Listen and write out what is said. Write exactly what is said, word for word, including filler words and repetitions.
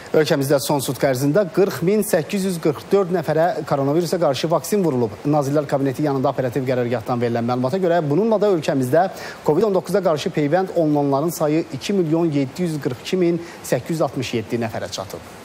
Ölkəmizdə son sutq ərzində qırx min səkkiz yüz qırx dörd nəfərə koronavirusa qarşı vaksin vurulub. Nazirlər Kabineti yanında operativ qərargahdan verilən məlumata görə bununla da ölkəmizdə Covid on doqquza qarşı peyvənd olunanların sayı iki milyon yeddi yüz qırx iki min səkkiz yüz altmış yeddi nəfərə çatıb.